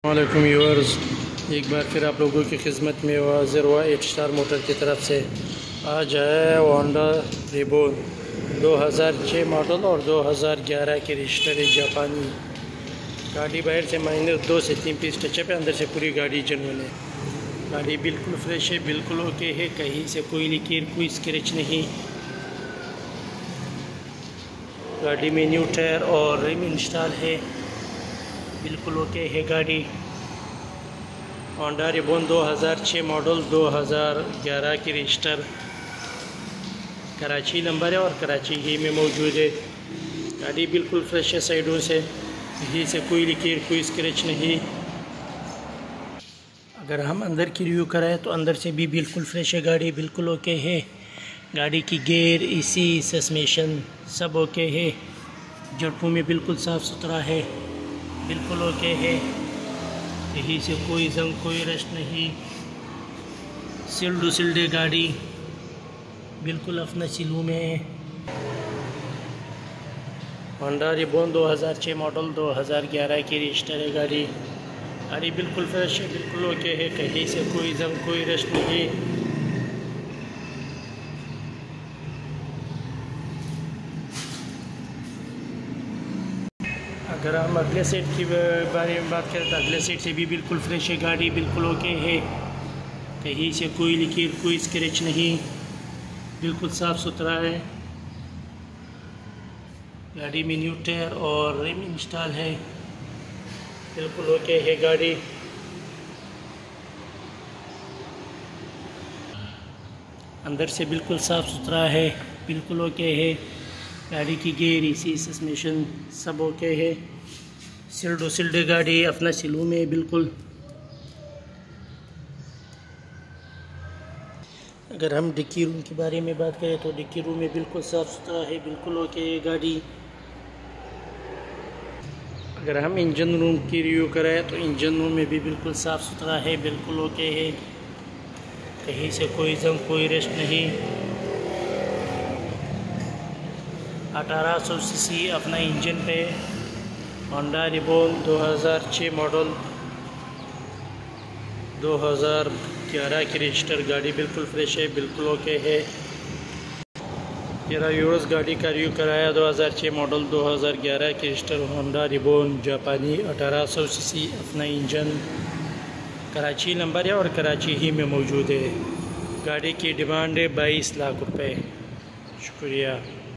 वालेकुम व्यूअर्स, एक बार फिर आप लोगों की खिदमत में हाजिर हुआ 8 स्टार मोटर की तरफ से। आज है होंडा रिबोन 2006 मॉडल और 2011 की रजिस्टर है, जापानी गाड़ी। बाहर से माइनर 2 से 3 पीस टचअप है, अंदर से पूरी गाड़ी जेन्युइन है। गाड़ी बिल्कुल फ्रेश है, बिल्कुल ओके है, कहीं से कोई लीकेज कोई स्क्रैच नहीं। गाड़ी में न्यू टायर और रिम इंस्टॉल है, बिल्कुल ओके है गाड़ी। होंडा रिबोन 2006 मॉडल 2011 की रजिस्टर, कराची नंबर है और कराची ही में मौजूद है। गाड़ी बिल्कुल फ्रेश है, साइडों से कहीं से कोई लीकेज कोई स्क्रैच नहीं। अगर हम अंदर की रिव्यू कराएं तो अंदर से भी बिल्कुल फ्रेश है, गाड़ी बिल्कुल ओके है। गाड़ी की गेयर एसी सस्पेंशन सब ओके है। जड़ों में बिल्कुल साफ़ सुथरा है, बिल्कुल ओके है, यहीं से कोई जंग कोई रस्ट नहीं। सिल्ड है गाड़ी, बिल्कुल अपना सिलू में है। होंडा रिबोन 2006 मॉडल 2011 की रजिस्टर है गाड़ी। गाड़ी बिल्कुल फ्रेश है, बिल्कुल ओके है, कहीं से कोई जंग कोई रस्ट नहीं। अगर हम अगले सेट की बारे में बात करें तो अगले सेट से भी बिल्कुल फ्रेश है, गाड़ी बिल्कुल ओके है, कहीं से कोई लीकेज कोई स्क्रैच नहीं, बिल्कुल साफ़ सुथरा है। गाड़ी में न्यू टायर और रिम इंस्टॉल है, बिल्कुल ओके है गाड़ी। अंदर से बिल्कुल साफ़ सुथरा है, बिल्कुल ओके है। गाड़ी की गेयर एसी सस्पेंशन सब ओके है। सिल्ड गाड़ी अपना सिलू में बिल्कुल। अगर हम डिक्की रूम के बारे में बात करें तो डिक्की रूम में बिल्कुल साफ़ सुथरा है, बिल्कुल ओके है गाड़ी। अगर हम इंजन रूम की रिव्यू करें तो इंजन रूम में भी बिल्कुल साफ़ सुथरा है, बिल्कुल ओके है, कहीं से कोई जंग कोई रेस्ट नहीं। 1800 सीसी अपना इंजन पे होंडा रिबोन 2006 मॉडल 2011 की रजिस्टर, गाड़ी बिल्कुल फ्रेश है, बिल्कुल ओके है। मेरा व्यूअर्स गाड़ी का रिव्यू कराया 2006 मॉडल 2011 की रजिस्टर होंडा रिबोन जापानी 1800 सीसी अपना इंजन, कराची नंबर है और कराची ही में मौजूद है। गाड़ी की डिमांड है 22 लाख रुपए। शुक्रिया।